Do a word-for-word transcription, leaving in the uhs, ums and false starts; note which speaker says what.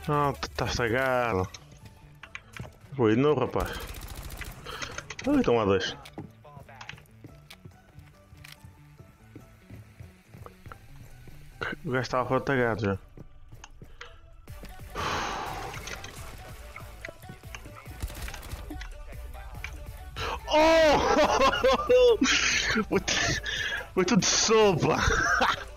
Speaker 1: Não, está estragado. Ui, não, rapaz. Ah, então há dois. O gajo estava apagado já. Oh! Foi tudo sopa!